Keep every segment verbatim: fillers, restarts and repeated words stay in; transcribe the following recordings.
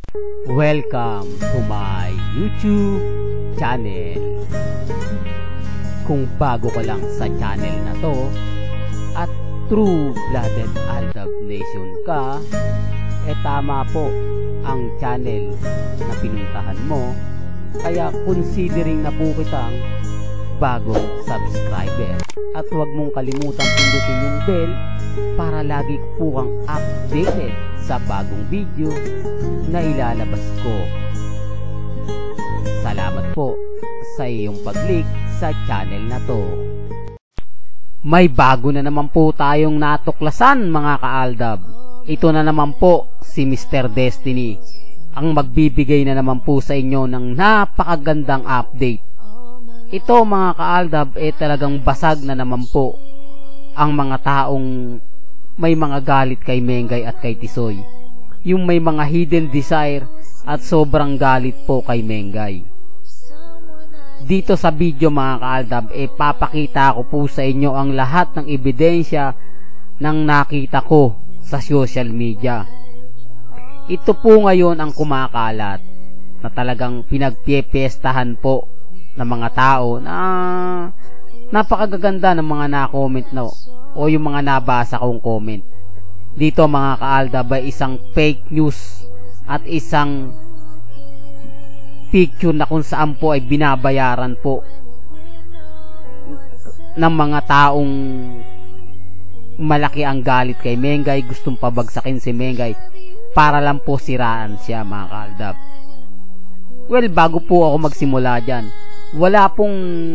Welcome to my YouTube channel. Kung bago ka lang sa channel na to at true-blooded Aldab Nation ka, eh tama po ang channel na pinuntahan mo, kaya considering na po kitang bagong subscriber. At huwag mong kalimutan pindutin yung bell para lagi po kang updated sa bagong video na ilalabas ko. Salamat po sa iyong pag-click sa channel na to. May bago na naman po tayong natuklasan mga ka-Aldab. Ito na naman po si Mister Destiny ang magbibigay na naman po sa inyo ng napakagandang update. Ito mga ka-Aldab eh talagang basag na naman po ang mga taong may mga galit kay Mengay at kay Tisoy. Yung may mga hidden desire at sobrang galit po kay Mengay. Dito sa video mga ka-Aldab eh papakita ko po sa inyo ang lahat ng ebidensya ng nakita ko sa social media. Ito po ngayon ang kumakalat na talagang pinagpipiestahan po ng mga tao na napakagaganda ng mga na-comment na o yung mga nabasa kong comment. Dito mga ka-Aldab ay isang fake news at isang picture na kung saan po ay binabayaran po ng mga taong malaki ang galit kay Mengay, gustong pabagsakin si Mengay para lang po siraan siya mga ka-Aldab. Well, bago po ako magsimula dyan, wala pong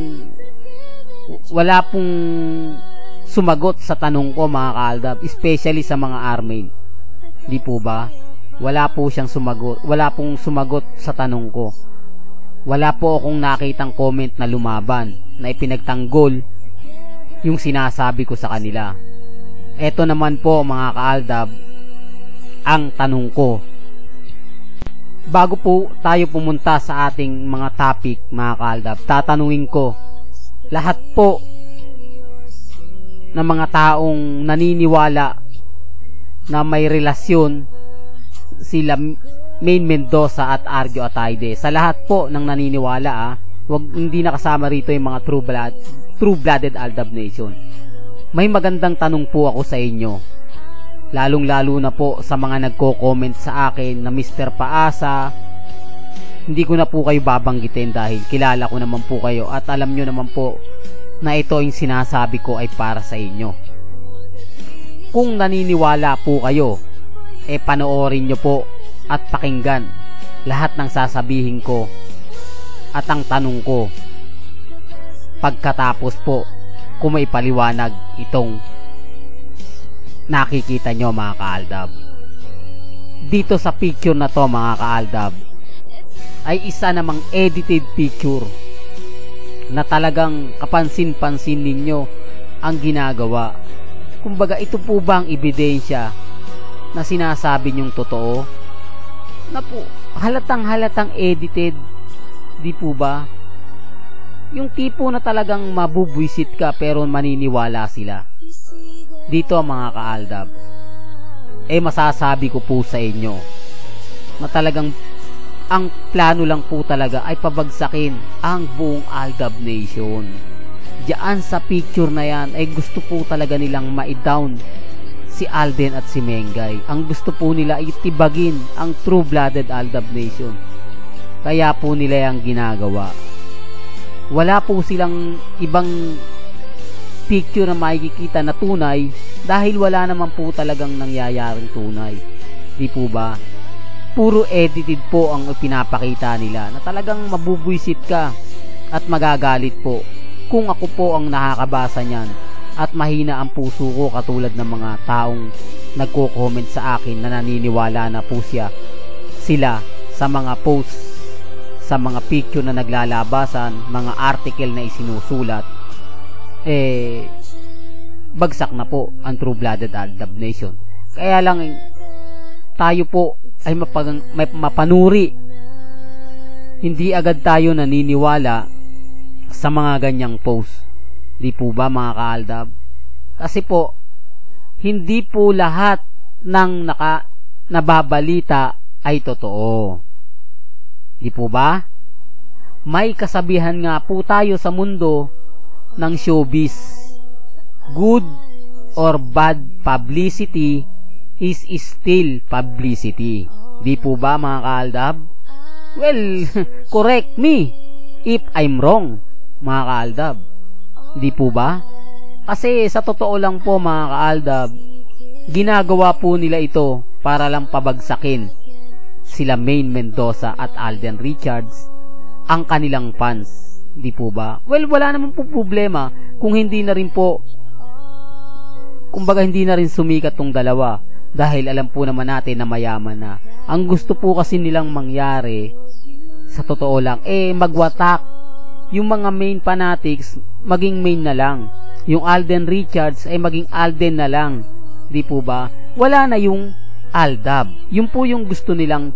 wala pong sumagot sa tanong ko mga ka-Aldab, especially sa mga army. Di po ba? Wala po siyang sumagot, wala pong sumagot sa tanong ko. Wala po akong nakitang comment na lumaban, na ipinagtanggol yung sinasabi ko sa kanila. Eto naman po mga ka-Aldab ang tanong ko. Bago po tayo pumunta sa ating mga topic mga ka-Aldab, tatanungin ko lahat po ng mga taong naniniwala na may relasyon sila Main Mendoza at Arjo Atayde. Sa lahat po ng naniniwala, ah, wag, hindi nakasama rito yung mga true blood, true-blooded Aldab Nation. May magandang tanong po ako sa inyo, lalong lalo na po sa mga nagko-comment sa akin na Mister Paasa. Hindi ko na po kayo babanggitin dahil kilala ko naman po kayo at alam nyo naman po na ito yung sinasabi ko ay para sa inyo. Kung naniniwala po kayo, eh panoorin nyo po at pakinggan lahat ng sasabihin ko at ang tanong ko. Pagkatapos po, kung may paliwanag itong nakikita nyo mga ka-Aldab. Dito sa picture na to mga ka-Aldab ay isa namang edited picture na talagang kapansin-pansin ninyo ang ginagawa. Kumbaga ito po ba ang ebidensya na sinasabi nyong totoo? Na po halatang halatang edited, di po ba? Yung tipo na talagang mabubwisit ka pero maniniwala sila. Dito mga ka-Aldab eh masasabi ko po sa inyo na talagang ang plano lang po talaga ay pabagsakin ang buong Aldab Nation. Diyan sa picture na yan ay gusto po talaga nilang ma-down si Alden at si Mengay. Ang gusto po nila ay tibagin ang true-blooded Aldab Nation. Kaya po nila yung ginagawa. Wala po silang ibang picture na makikita na tunay dahil wala naman po talagang nangyayaring tunay. Di po ba? Puro edited po ang pinapakita nila na talagang mabubwisit ka at magagalit po kung ako po ang nakakabasa niyan at mahina ang puso ko katulad ng mga taong nagko-comment sa akin na naniniwala na po siya sila sa mga posts, sa mga picture na naglalabasan, mga article na isinusulat, eh bagsak na po ang true-blooded Aldab Nation. Kaya lang tayo po ay mapag, may mapanuri. Hindi agad tayo naniniwala sa mga ganyang post. Di po ba mga ka-Aldab? Kasi po hindi po lahat ng naka nababalita ay totoo. Di po ba? May kasabihan nga po tayo sa mundo ng showbiz. Good or bad publicity is still publicity. Di po ba mga kaaldab? Well, correct me if I'm wrong, mga kaaldab. Di po ba? Kasi sa totoo lang po mga kaaldab, ginagawa po nila ito para lang pabagsakin sila Maine Mendoza at Alden Richards, ang kanilang fans. Di po ba? Well, wala naman po problema kung hindi na rin po, kumbaga hindi na rin sumikat tong dalawa, dahil alam po naman natin na mayaman na. Ang gusto po kasi nilang mangyari, sa totoo lang, eh magwatak yung mga Maine fanatics, maging Maine na lang. Yung Alden Richards ay maging Alden na lang. Di po ba? Wala na yung Aldab. Yun po yung gusto nilang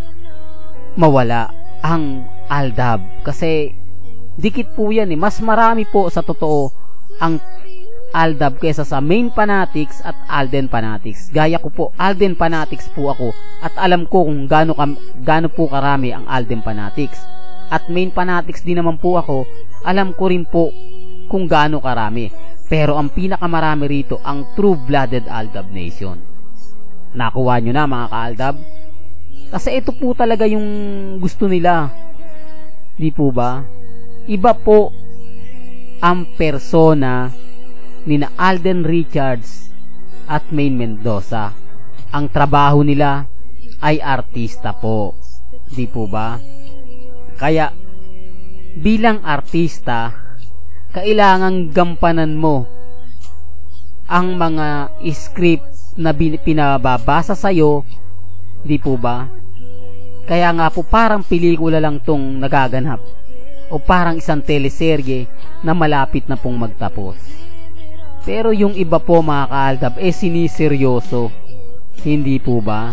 mawala, ang Aldab. Kasi dikit po yan eh. Mas marami po sa totoo ang Aldab kaysa sa Maine fanatics at Alden fanatics. Gaya ko po, Alden fanatics po ako at alam ko kung gaano, gaano po karami ang Alden fanatics. At Maine fanatics din naman po ako, alam ko rin po kung gaano karami. Pero ang pinakamarami rito, ang true-blooded Aldab Nation. Nakuha nyo na mga ka-Aldab? Kasi ito po talaga yung gusto nila. Di po ba? Iba po ang persona ni na Alden Richards at Maine Mendoza. Ang trabaho nila ay artista po. Di po ba? Kaya bilang artista, kailangang gampanan mo ang mga script na pinababasa sa'yo. Di po ba? Kaya nga po parang pelikula lang tong nagaganap, o parang isang teleserye na malapit na pong magtapos. Pero yung iba po mga ka-Aldab, eh siniseryoso. Hindi po ba?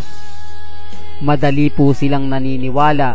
Madali po silang naniniwala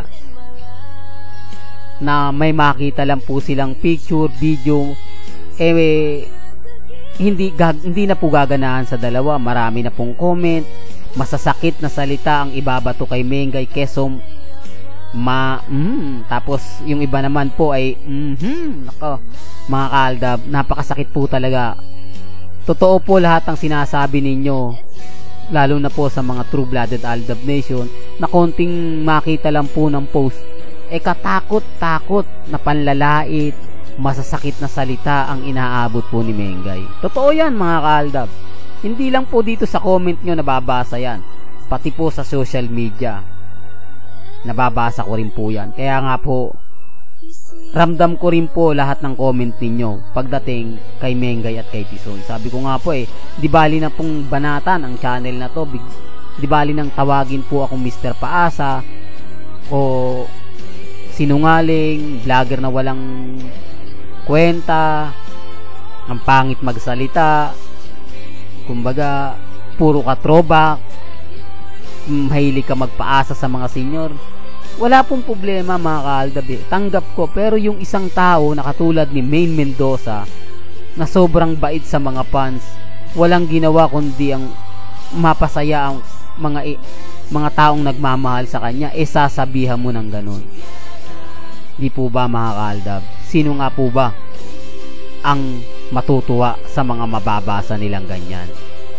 na may makita lang po silang picture, video, eh hindi, gag, hindi na po gaganahan sa dalawa. Marami na pong comment, masasakit na salita ang ibabato kay Mengay keso ma mm, tapos yung iba naman po ay mhm, nako mga ka-Aldab, napakasakit po talaga. Totoo po lahat ng sinasabi ninyo, lalo na po sa mga true-blooded Aldab Nation, na konting makita lang po ng post, eh katakot-takot na panlalait, masasakit na salita ang inaabot po ni Mengay. Totoo yan mga ka-Aldab. Hindi lang po dito sa comment nyo nababasa yan, pati po sa social media nababasa ko rin po yan. Kaya nga po, ramdam ko rin po lahat ng comment ninyo pagdating kay Mengay at kay Tisoy. Sabi ko nga po eh, di bali na pong banatan ang channel na to, di bali nang tawagin po akong Mister Paasa o sinungaling, vlogger na walang kwenta, ang pangit magsalita, kumbaga puro ka throwback, mahilig ka magpaasa sa mga senior. Wala pong problema mga ka-Aldab eh. Tanggap ko. Pero yung isang tao na katulad ni Maine Mendoza na sobrang bait sa mga fans, walang ginawa kundi ang mapasaya ang mga eh, mga taong nagmamahal sa kanya, eh sasabihan mo ng ganun. Di po ba mga ka-Aldab? Sino nga po ba ang matutuwa sa mga mababasa nilang ganyan?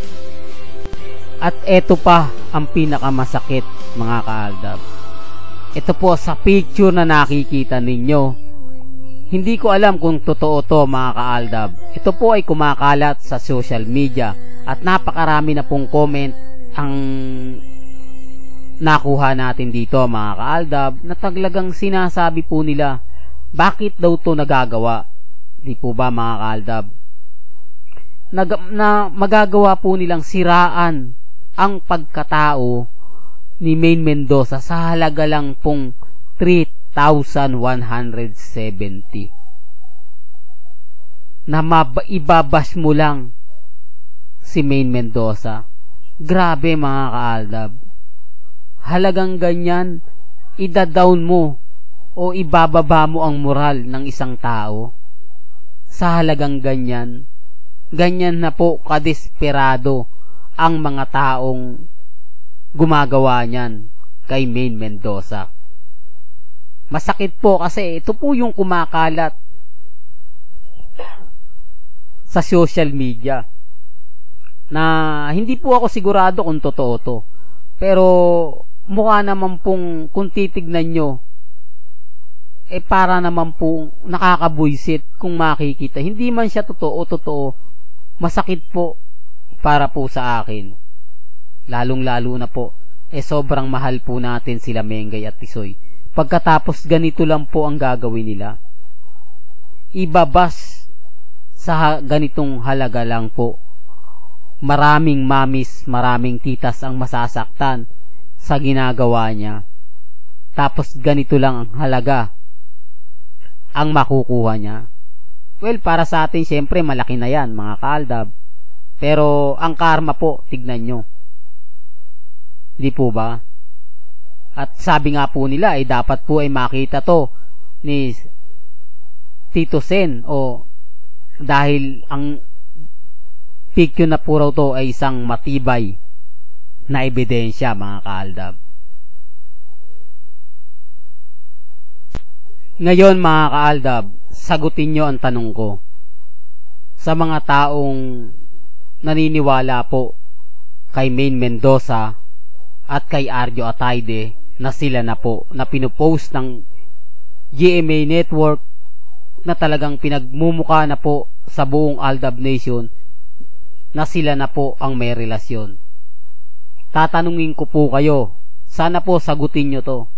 At eto pa ang pinakamasakit mga ka-Aldab. Ito po sa picture na nakikita ninyo. Hindi ko alam kung totoo to mga ka-Aldab. Ito po ay kumakalat sa social media at napakarami na pong comment ang nakuha natin dito mga ka-Aldab, na talagang sinasabi po nila bakit daw to nagagawa. Di po ba mga ka-Aldab? Nag na magagawa po nilang siraan ang pagkatao ni Maine Mendoza sa halaga lang pong three thousand one hundred seventy. Na ibabash mo lang si Maine Mendoza. Grabe mga ka-Aldab. Halagang ganyan, ida-down mo o ibababa mo ang moral ng isang tao sa halagang ganyan. Ganyan na po kadesperado ang mga taong gumagawa niyan. kay Maine Mendoza. Masakit po kasi ito po yung kumakalat sa social media na hindi po ako sigurado kung totoo to. Pero mukha naman pong kung titignan nyo, eh para naman pong nakakabwisit kung makikita. Hindi man siya totoo, totoo, masakit po para po sa akin. Lalong-lalo na po, eh sobrang mahal po natin sila Mengay at Tisoy. Pagkatapos ganito lang po ang gagawin nila. Ibabas sa ganitong halaga lang po. Maraming mamis, maraming titas ang masasaktan sa ginagawa niya. Tapos ganito lang ang halaga ang makukuha niya. Well, para sa atin syempre malaki na yan mga kaaldab. Pero ang karma po, tignan nyo. Di po ba? At sabi nga po nila ay eh, dapat po ay makita to ni Tito Sen o dahil ang picture na po raw to ay isang matibay na ebidensya mga kaaldab. Ngayon mga kaaldab, sagutin nyo ang tanong ko. Sa mga taong naniniwala po kay Maine Mendoza at kay Arjo Atayde na sila na po na pinupost ng G M A Network na talagang pinagmumuka na po sa buong Aldab Nation na sila na po ang may relasyon. Tatanungin ko po kayo, sana po sagutin nyo to.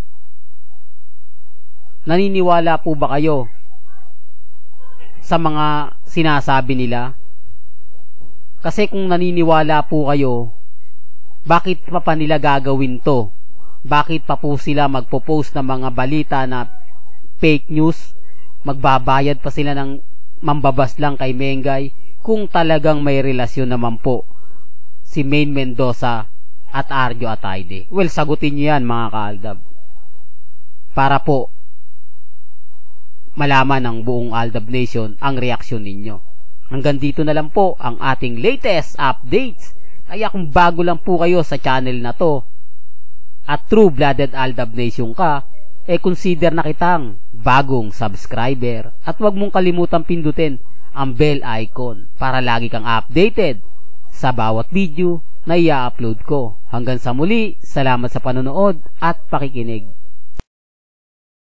Naniniwala po ba kayo sa mga sinasabi nila? Kasi kung naniniwala po kayo, bakit pa pa nila gagawin to? Bakit pa po sila magpo-post ng mga balita na fake news? Magbabayad pa sila ng mambabas lang kay Mengay kung talagang may relasyon naman po si Maine Mendoza at Arjo Atayde. Well, sagutin nyo yan mga kaaldab. Para po malaman ng buong Aldab Nation ang reaksyon ninyo. Hanggang dito na lang po ang ating latest updates. Kaya kung bago lang po kayo sa channel na to at true-blooded Aldab Nation ka, eh consider na kitang bagong subscriber at huwag mong kalimutang pindutin ang bell icon para lagi kang updated sa bawat video na i-upload ko. Hanggang sa muli, salamat sa panonood at pakikinig.